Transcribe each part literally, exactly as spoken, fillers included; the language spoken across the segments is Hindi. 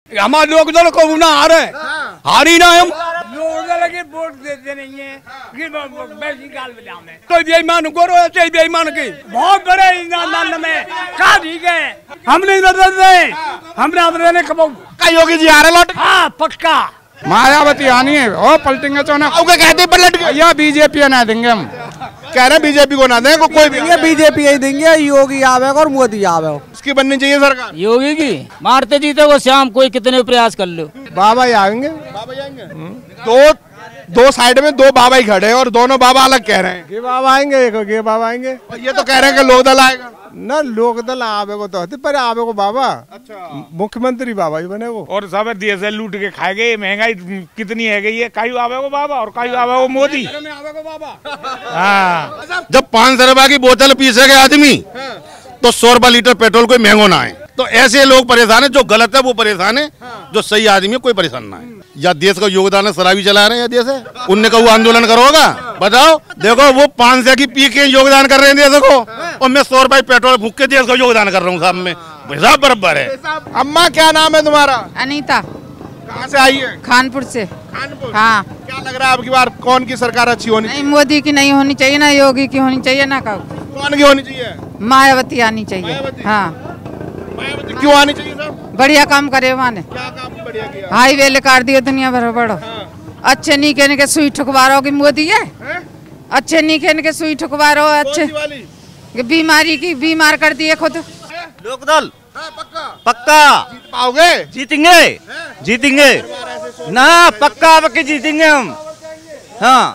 हमारे लोग दल को ना आ रहे, हारी ना हम लोग लगे वोट देते नहीं है कोई बेईमान गोरो है बेईमान की बहुत बड़े ईमानदार में का ठीक है। हम नहीं बदल रहे, हम ना बदलने कब योगी जी आ रहे लौट। हाँ पक्का मायावती आनी है और पलटेंगे तो ना कहते पलट गए या बीजेपी ना देंगे हम। कह रहे बीजेपी को ना दें को कोई भी बीजेपी ही देंगे, योगी आवेगा और मोदी आवेगा। इसकी बननी चाहिए सरकार योगी की। मारते जीते वो शाम कोई कितने प्रयास कर लो बाबा ही आएंगे। बाबा जाएंगे दो दो साइड में दो बाबा ही खड़े हैं और दोनों बाबा अलग कह रहे हैं। ये बाबा आएंगे, एक ये बाबा आएंगे। ये तो कह रहे हैं कि लोक दल आएगा ना, लोक दल आवेगो तो होती पर आवेगो बाबा। अच्छा मुख्यमंत्री बाबा ही बने वो। और सब देश लूट के खाएंगे, महंगाई कितनी है गई है। कायू आवेगो बाबा और कायू आवेगो मोदी। हाँ जब पाँच सौ रुपए की बोतल पी सके आदमी तो सौ रुपए लीटर पेट्रोल कोई महंगो ना है। तो ऐसे लोग परेशान है, जो गलत है वो परेशान है, जो सही आदमी है कोई परेशान ना है। या देश का योगदान है, शराबी चला रहे हैं या देश है उनने का वो आंदोलन करोगा बताओ। देखो वो पाँच सौ की पी के योगदान कर रहे हैं देश को और मैं सौ रुपए पेट्रोल फूक के देश का योगदान कर रहा हूँ। साहब में हिसाब बराबर है। अम्मा क्या नाम है तुम्हारा? अनीता। कहाँ से आई है? खानपुर से। खानपुर। हाँ। क्या लग रहा है आपकी बार कौन की सरकार अच्छी होनी चाहिए? मोदी की नहीं होनी चाहिए ना, योगी की होनी चाहिए ना। कौन की होनी चाहिए? मायावती आनी चाहिए। हाँ मायावती क्यों आनी चाहिए सर? बढ़िया काम करे वहाँ ने। क्या काम बढ़िया किया? हाईवे लेकर दिए दुनिया भर बड़ो। अच्छे नहीं कहने के सुई ठुकवारो की मोदी है। अच्छे नहीं कहने के सुई ठुकवारो अच्छे बीमारी की बीमार कर दिए खुद। लोकदल पक्का पक्का जीत पाओगे? जीतेंगे जीतेंगे ना पक्का पक्के जीतेंगे हम। हाँ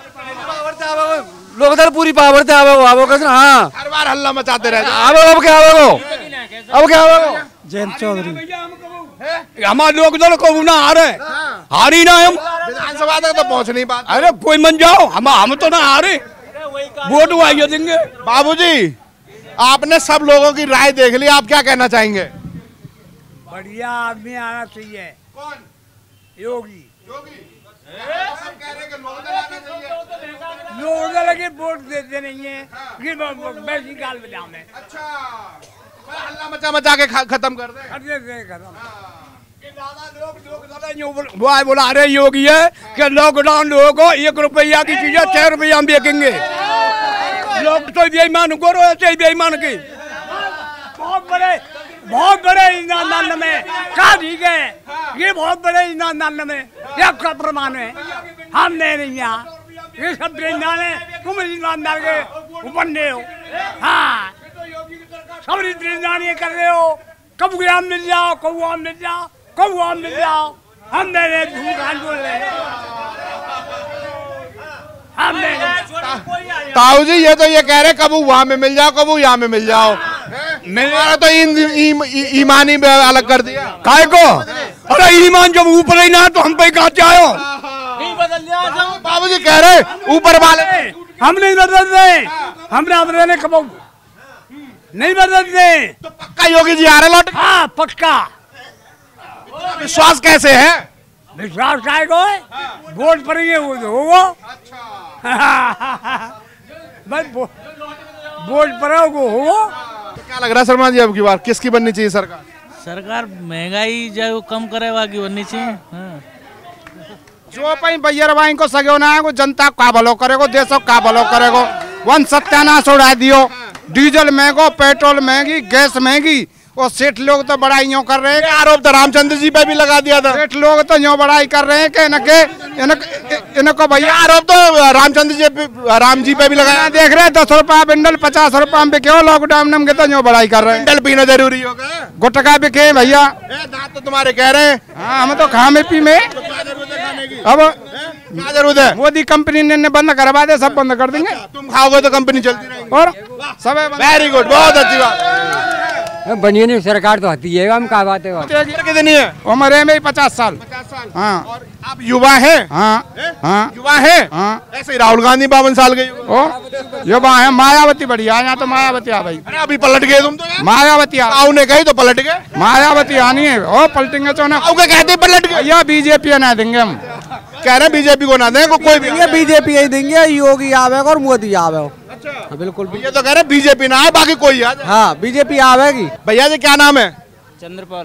लोकदल पूरी पावर से आवे आवे कैसे। हाँ हर बार हल्ला मचाते रहते आवे अब क्या आवे अब क्या आवे। जयंत चौधरी। हमारे लोग दल को ना आ रहे, हारी ना हम विधानसभा तक तो पहुँच नहीं पाते। अरे कोई मन जाओ, हम हम तो ना हारे, वोट आइए देंगे। बाबूजी आपने सब लोगों की राय देख ली, आप क्या कहना चाहेंगे? बढ़िया आदमी आना चाहिए। कौन? योगी। योगी सब कह रहे हैं कि लोक दल आना चाहिए। लोग लगे वोट देते नहीं है गाल बजाओ में। अच्छा हल्ला मचा मचा के खत्म कर दे। वो आए बोला अरे योगी है कि लॉकडाउन लोगों को एक रुपया की चीजें छह रुपया में बेचेंगे। लोग तो बेईमान गोरो है बेईमान की बहुत बड़े बहुत बड़े ईमानदार में का ठीक है। ये बहुत बड़े ईमानदार में ये का प्रमाण है। हम नहीं यहाँ ये सब बेईमान है, तुम ईमानदार के ऊपर नहीं हो। हाँ सब ईमानदारी कर रहे हो। कब आम मिल जाओ, कब आम मिल जाओ, कब आम मिल जाओ। हम नहीं भूखान बोल रहे हम नहीं। ताऊ जी ये तो ये कह रहे कबू वहाँ में मिल जाओ, कबू यहाँ में मिल जाओ। मेरा तो ईमान ही अलग कर दिया। काय को? अरे ईमान जब ऊपर ही ना तो हम पे कहाँ चाहो। बाबू जी कह रहे ऊपर वाले हम नहीं बदल रहे, हम ना बदलने कब नहीं बदलते। तो पक्का योगी जी आ रहे लौट। हाँ पक्का। विश्वास कैसे है? विश्वास काय को है? वोट पड़ेंगे वो होगा। बस वोट पड़े वो होगा। क्या लग रहा है शर्मा जी अब की बार किसकी बननी चाहिए सरकार? सरकार महंगाई जो कम करे वाकी बननी चाहिए। हाँ। जो पई भैया भाई को सगे ना है जनता का भलो करेगो, देश का भलो करेगो। वन सत्यानाश उड़ा दियो, डीजल महंगो, पेट्रोल महंगी, गैस महंगी और सेठ लोग तो बड़ाई यूँ कर रहे हैं। आरोप तो रामचंद्र जी पे भी लगा दिया था। सेठ लोग तो यूँ बड़ाई कर रहे हैं कि इनके इनको भैया आरोप तो रामचंद्र जी पे राम जी पे भी लगाया। देख रहे दस रुपया बिंडल पचास रुपया में बिके हो, लॉकडाउन में तो यूँ बड़ाई कर रहे हैं। बिंडल पीना जरूरी होगा, गुटखा बिके भैया। दांत तो तुम्हारे कह रहे हैं। हाँ हम तो खा में पी में अब क्या जरूरत है? मोदी कंपनी ने बंद करवा दे, सब बंद कर देंगे। तुम खाओगे तो कंपनी चलती रहेगी। और सब वेरी गुड, बहुत अच्छी बात। बनिए नहीं सरकार तो आती है, हम कहा बात है। कितनी है उम्र है मेरी? पचास साल। पचास साल। हाँ। और आप युवा हैं? हाँ हाँ युवा हैं? हाँ। ऐसे ही राहुल गांधी बावन साल के ओ युवा है। मायावती बढ़िया, यहाँ तो मायावती आ भाई। अरे अभी पलट गए तुम तो। मायावती ताऊ ने कही तो पलट गए। मायावती आनी है और पलटेंगे तो ना कहते पलट गए। या बीजेपी ना देंगे हम। कह रहे बीजेपी को ना दें, को कोई भी बीजेपी ही देंगे, योगी आवेगा और मोदी आवेगा। अच्छा बिल्कुल, ये तो कह रहे बीजेपी ना आए बाकी कोई आ जाए। हाँ बीजेपी आवेगी। भैया जी क्या नाम है? चंद्रपाल।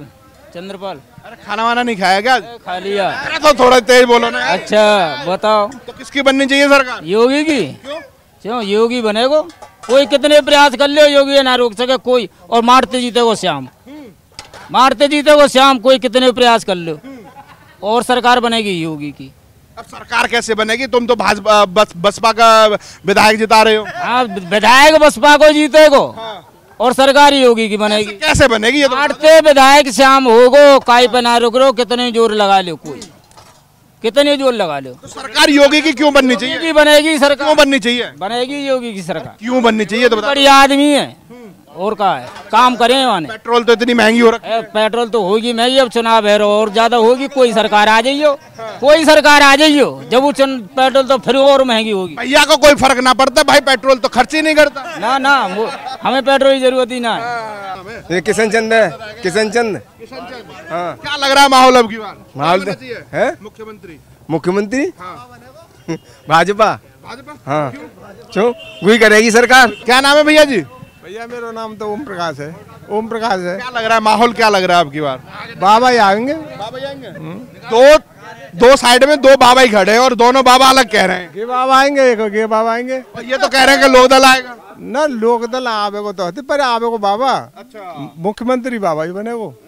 चंद्रपाल। अरे खाना वाना नहीं खाया क्या? खा लिया। अरे तो थोड़ा तेज बोलो ना। अच्छा बताओ। तो किसकी बननी चाहिए सरकार? योगी की। क्यों योगी बनेगो? कोई कितने प्रयास कर ले योगी ना रोक सके कोई, और मारते जीतेगो श्याम, मारते जीतेगो श्याम, कोई कितने प्रयास कर लो, और सरकार बनेगी योगी की। अब सरकार कैसे बनेगी? तुम तो भाजपा बस बसपा का विधायक जिता रहे हो। हाँ विधायक बसपा को जीतेगो, हाँ। और सरकार योगी की बनेगी। कैसे बनेगी ये तो? मारते विधायक श्याम होगो, काई पे ना रुक रो, कितने जोर लगा लो, कोई कितने जोर लगा लो। तो सरकार योगी की क्यों बननी चाहिए? योगी बनेगी सरकार। क्यों बननी चाहिए? बनेगी योगी की सरकार। क्यों बननी चाहिए तो बड़ी आदमी है, और का है काम करें वाने। पेट्रोल तो इतनी महंगी हो रखी है। पेट्रोल तो होगी महंगी, अब चुनाव है और ज्यादा होगी, कोई सरकार आ जाइयो, कोई सरकार आ जाइयो, जब वो पेट्रोल तो फिर और महंगी होगी। भैया को कोई फर्क ना पड़ता भाई, पेट्रोल तो खर्च ही नहीं करता। ना ना हमें पेट्रोल की जरूरत ही ना है। ये किशन चंद है, किशन चंद। हाँ। क्या लग रहा है माहौल अब की बार? माहौल है मुख्यमंत्री मुख्यमंत्री भाजपा। भाजपा हाँ क्यों वही करेगी सरकार। क्या नाम है भैया जी? भैया मेरा नाम तो ओम प्रकाश है। ओम प्रकाश है। क्या लग रहा है माहौल, क्या लग रहा है अब की बार? बाबा ही आएंगे। बाबा ही आएंगे। दो दो साइड में दो बाबा ही खड़े हैं और दोनों बाबा अलग कह रहे हैं। ये बाबा आएंगे, एक ये बाबा आएंगे, और ये तो कह रहे हैं कि लोकदल आएगा। ना लोकदल आवे को तो होती, पर आवे को बाबा। अच्छा मुख्यमंत्री बाबा ही बने वो।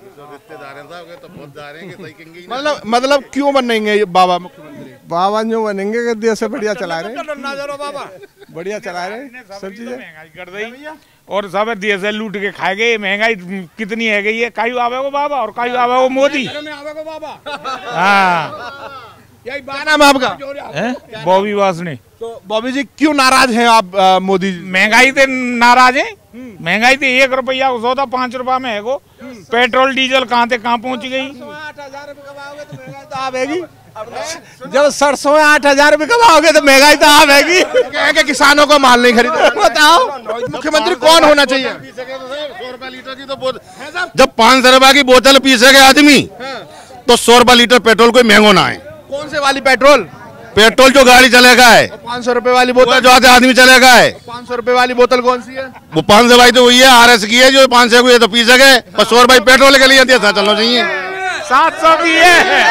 मतलब मतलब क्यों बनेंगे ये बाबा मुख्यमंत्री? बाबा जो बनेंगे कि देश से बढ़िया चला रहे, बढ़िया चला रहे सब चीजें। महंगाई कर दी और सब देश लूट के खाए गए। महंगाई कितनी है गई है? कायू आवे को बाबा और कायू आवे को मोदी। हाँ क्या नाम है आपका? बॉबी वासनी। तो बॉबी जी क्यों नाराज हैं आप आ, मोदी जी? महंगाई से नाराज है। महंगाई तो एक रुपया सौदा पाँच रुपया में है को। पेट्रोल डीजल कहाँ से कहाँ पहुँच गई। जब सरसों में आठ हजार रूपए कमाओगे तो महंगाई तो आवेगी। क्या किसानों को माल नहीं खरीदा? बताओ मुख्यमंत्री कौन होना चाहिए? जब पाँच सौ रुपए की बोतल पी सके आदमी, तो सौ रुपए लीटर पेट्रोल कोई महंगो ना है। कौन से वाली पेट्रोल? पेट्रोल जो गाड़ी चलेगा है। पाँच सौ रुपए वाली बोतल जो आते आदमी चलेगा है। पाँच सौ रुपए वाली बोतल कौन सी है? वो पाँच सौ भाई तो वही है, आर एस की है, जो पाँच सौ की है तो पी सके, पर सौ रुपए पेट्रोल के लिए चलना चाहिए। सात सौ की है,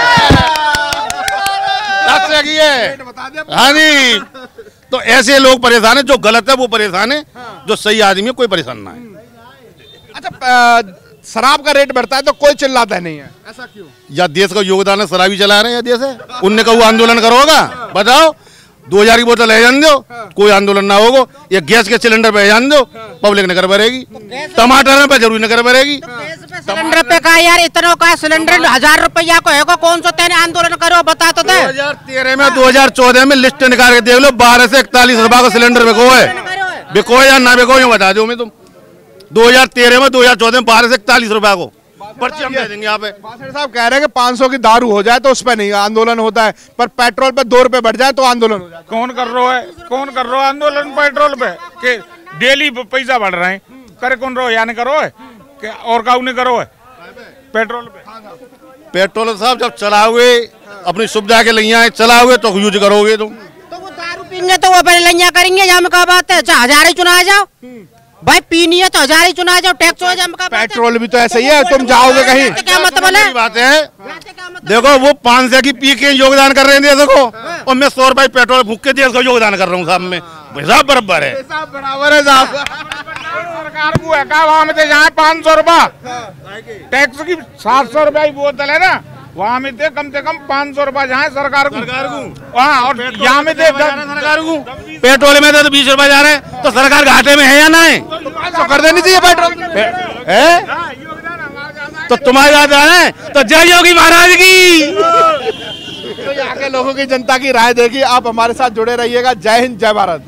सात सौ की है। हाँ जी, तो ऐसे लोग परेशान है, जो गलत है वो परेशान है, जो सही आदमी है कोई परेशान ना है। अच्छा शराब का रेट बढ़ता है तो कोई चिल्लाता नहीं है, ऐसा क्यों? या देश का योगदान है, शराबी चला रहे हैं या देश है, उनने का वो आंदोलन करोगा? बताओ, दो हजार की बोतल ले जान दो, कोई आंदोलन ना होगा। ये गैस के सिलेंडर पे जान दो, पब्लिक नगर भरेगी। टमाटर पे जरूरी नगर भरेगी। सिलेंडर पे का यार इतना का सिलेंडर हजार रुपया को है, कौन सा तेने आंदोलन करो बता तो दे। दो हजार तेरह में दो हजार चौदह में लिस्ट निकाल के देख लो, बारह से इकतालीस रुपए का सिलेंडर बिको है। बिको या ना बिको बता दो। मैं तुम दो हजार तेरह में दो हजार चौदह में बारह से इकतालीस रुपए को पर्ची हम दे देंगे। यहाँ पे साहब कह रहे हैं कि पाँच सौ की दारू हो जाए तो उस पर नहीं आंदोलन होता है, पर पेट्रोल पे दो रुपए बढ़ जाए तो आंदोलन हो जाए। कौन कर रहा है? कौन कर रहा है आंदोलन पेट्रोल पे? के डेली पैसा बढ़ रहे हैं, करे कौन रो या नहीं करो है के और काउ नहीं करो है पेट्रोल पे? पेट्रोल साहब जब चलाओगे अपनी सुविधा के लिए चलाओगे तो यूज करोगे तुम। तो वो दारू पीएंगे तो वो पहले लैया करेंगे, यहाँ में क्या बात है? हजार ही चुना जाओ भाई, पीनी है तो हजार ही चुना जाओ, टैक्स हो जाए। पेट्रोल भी तो ऐसा ही है, तुम जाओगे कहीं क्या मतलब है? बात है देखो, वो पाँच सौ की पी के योगदान कर रहे हैं देश को, और मैं सौ रुपए पेट्रोल फूक के देश को योगदान कर रहा हूँ साहब। में हिसाब बराबर है, बराबर है साहब। सरकार को है का वहाँ में तो जहाँ पाँच सौ रुपया टैक्स की सात सौ रुपया की बोतल है ना, वहाँ में थे कम से कम पाँच सौ रुपया जहाँ सरकार को। हाँ, और यहाँ में थे सरकार को पेट्रोल में तो बीस रुपए जा रहे हैं, तो सरकार घाटे में है या ना है? तो कर देनी चाहिए पेट्रोल है। तो तुम्हारी बात है तो जय योगी महाराज की। तो यहाँ के लोगों की जनता की राय देखिए। आप हमारे साथ जुड़े रहिएगा। जय हिंद, जय भारत।